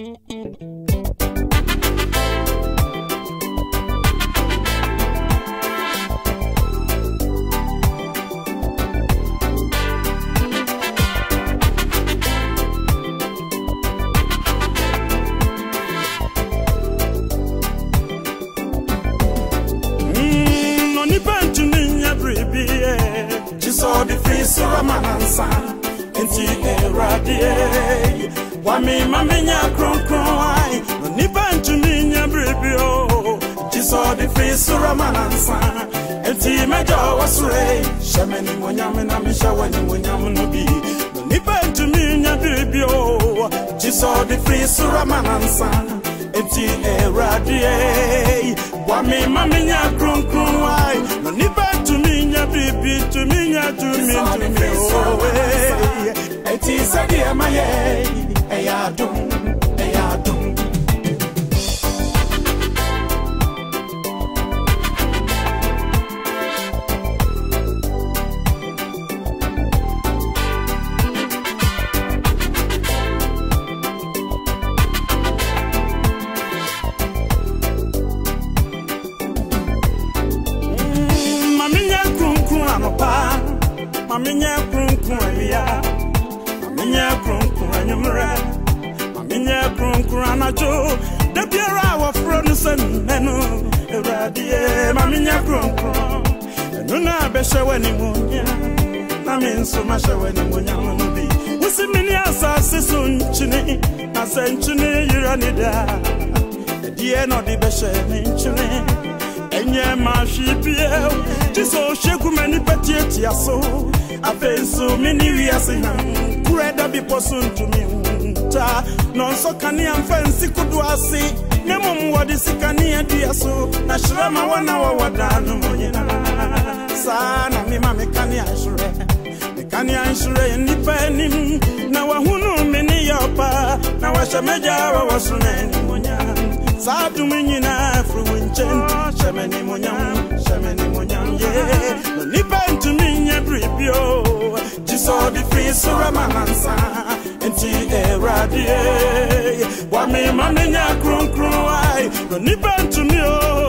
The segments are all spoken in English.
So the face of a man and son, and see a radiate. Wame Menye Kronkron, no niban to Menye Brebio. She saw the face of a man and son, and see my jaw was ray. Shamani Monyamina Misha when Munyamunobi. No niban to Menye Brebio. She saw the face of a man and son, and see a radiate. Wame Menye Kronkron, no niban to Menye Brebio. To me, oh, it is a dear my ayadum. Menye Kronkron, Menye Kronkron, Menye Kronkron, Nacho. The Pierre of Frozen, Nenu, Radie, Menye Kronkron. Nuna Besha when you mean so much when you be. We see many assassins, Chini, I sent Chini, Uranida. Dear not the Besha, Chini. Enye mashipie tiso sheku mani patieti aso afenso mini wiase na kureda bi posun tumi ta non so kani amfansi kuduase nemom wodi sikani aduaso na shrama wana wawadanu monyina sana mi mama kani anshure nipa nim na wahunu mini yopa na washameja wa wasuneni monya Sadu minyina fruinchen, shamani monyam, yeah. No nipan to Menye Brebio, just saw the face of a manansa, and see a radiate. Wame Menye Kronkron, no nipan to me,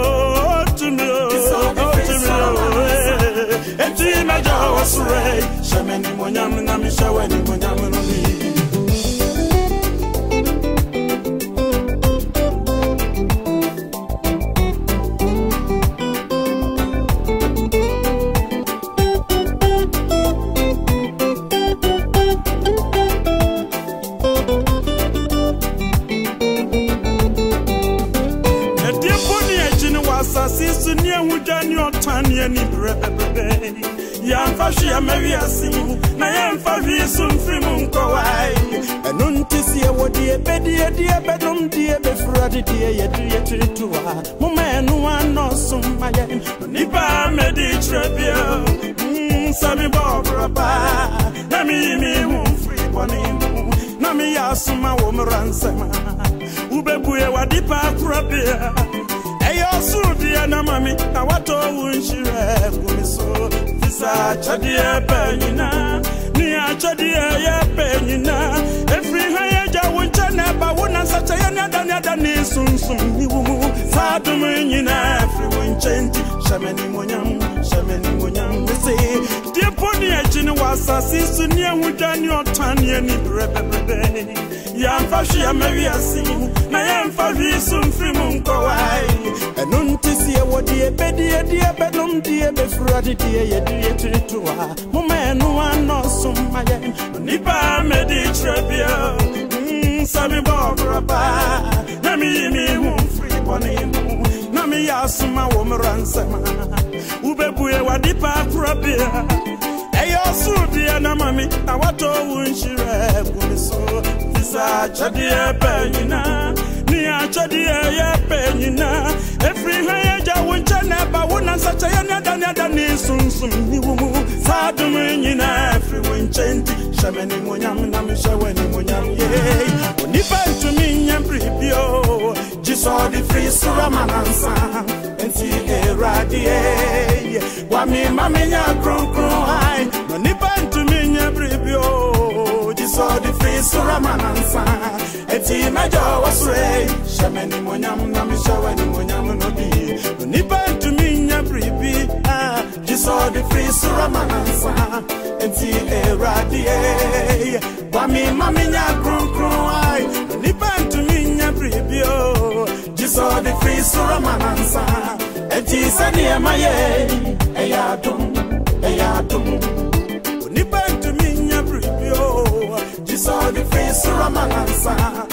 and see my jaw was ray, shamani monyam, Namisha when monyam. Sister near who done your tanya ni brebe. Yam fashi Ameriasi, Nayam Favi soon film kawai. And unti what dear bedroom dear befradi dear tua. Moment one no some my nipa meditrebia. Sammy Barbara ba. Nami won't free one. Nami asuma woman ransama. Ubebuye wadipa krabia. Sudia na mami na wato unshire kumiso fisa chadia penina ni achadia ya penina every haja woncha na ba wona sacha ya na ni sunsum ni wumu sadu menyina every wonchanti shameni monyam say die poni agine wasasi suni ahudani otane ni brebe ya mfashi ya mewiasi na ya mfavi sumfrimu nkowai enunti wodi ebedie bedom die befradi die yedie tuwa mumenu anoso maye nipa medi trebia sabi bobraba na mi hu free bonimu na mi asuma wo mransama ubebuye wadipa krabia eyo sudia na mami na wato unshire kumiso fisa chadie penina ni achadie ye penina every haja wonchana ba wona sacha ya nada ni sunsum ni wumu sadu nyina every wonchanti shameni monyam na mishaweni monyam ye onipa to Menye Brebio just all the free suramanansa enti eradie wa mi Menye Kronkron no nipa to Menye Brebio just all the free suramanansa enti mejo wasre shemeni monyam na mi shawani monyam no bi nipa ntumi nya bribi jiso the free suramanansa enti eradie wami mami nya kronkron ai nipa ntumi nya bribi o jiso the free suramanansa enti sani emaye eyadum nipa ntumi nya bribi o jiso the free suramanansa